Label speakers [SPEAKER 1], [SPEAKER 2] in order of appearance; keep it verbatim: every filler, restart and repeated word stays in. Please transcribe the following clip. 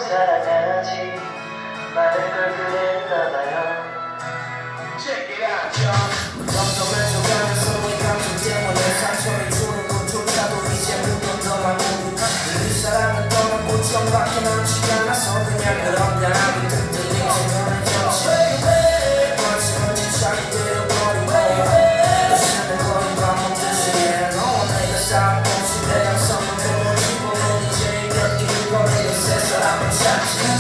[SPEAKER 1] 사랑하지 많은 걸 그랬나봐요. Check it out, y'all. 무덤덤을 줘가면서 이 감정 때문에 상처를 주는 것조차도 이제 무덤덤한 우리 이 사랑은 떠났고 처음밖에 남지 않아서 그냥 그런 나를 든든히 너는 잠시 벌써 언제차게 되어버리고 또 쓰는 거린 밤은 뜻이야 너와 내가 싸운 곳이 대양 선물 보고 싶어 이제 이렇게 거리에 새 사람을 찾지